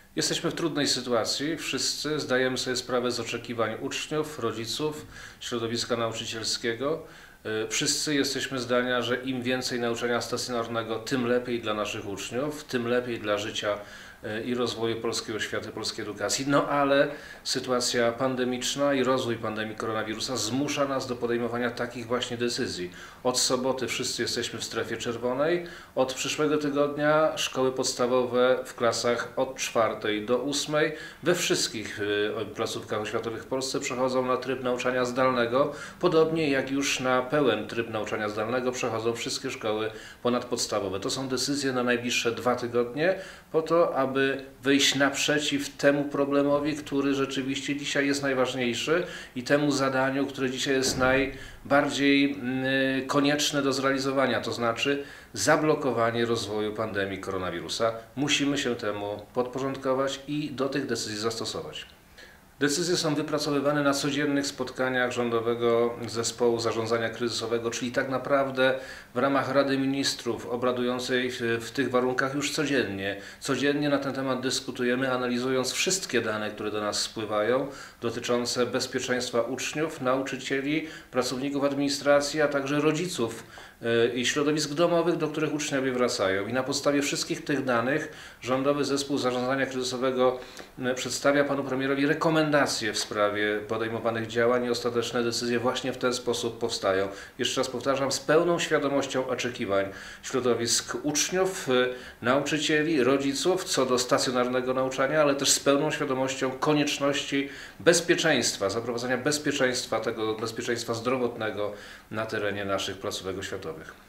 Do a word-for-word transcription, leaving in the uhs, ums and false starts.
Jesteśmy w trudnej sytuacji. Wszyscy zdajemy sobie sprawę z oczekiwań uczniów, rodziców, środowiska nauczycielskiego. Wszyscy jesteśmy zdania, że im więcej nauczania stacjonarnego, tym lepiej dla naszych uczniów, tym lepiej dla życia i rozwoju polskiej oświaty, polskiej edukacji. No ale sytuacja pandemiczna i rozwój pandemii koronawirusa zmusza nas do podejmowania takich właśnie decyzji. Od soboty wszyscy jesteśmy w strefie czerwonej. Od przyszłego tygodnia szkoły podstawowe w klasach od czwartej do ósmej we wszystkich placówkach oświatowych w Polsce przechodzą na tryb nauczania zdalnego, podobnie jak już na pełen tryb nauczania zdalnego przechodzą wszystkie szkoły ponadpodstawowe. To są decyzje na najbliższe dwa tygodnie po to, aby aby wyjść naprzeciw temu problemowi, który rzeczywiście dzisiaj jest najważniejszy i temu zadaniu, które dzisiaj jest najbardziej konieczne do zrealizowania, to znaczy zablokowanie rozwoju pandemii koronawirusa. Musimy się temu podporządkować i do tych decyzji zastosować. Decyzje są wypracowywane na codziennych spotkaniach Rządowego Zespołu Zarządzania Kryzysowego, czyli tak naprawdę w ramach Rady Ministrów obradującej w tych warunkach już codziennie. Codziennie na ten temat dyskutujemy, analizując wszystkie dane, które do nas spływają, dotyczące bezpieczeństwa uczniów, nauczycieli, pracowników administracji, a także rodziców i środowisk domowych, do których uczniowie wracają. I na podstawie wszystkich tych danych Rządowy Zespół Zarządzania Kryzysowego przedstawia panu premierowi rekomendacje w sprawie podejmowanych działań i ostateczne decyzje właśnie w ten sposób powstają. Jeszcze raz powtarzam, z pełną świadomością oczekiwań środowisk uczniów, nauczycieli, rodziców co do stacjonarnego nauczania, ale też z pełną świadomością konieczności bezpieczeństwa, zaprowadzenia bezpieczeństwa, tego bezpieczeństwa zdrowotnego na terenie naszych placówek oświatowych.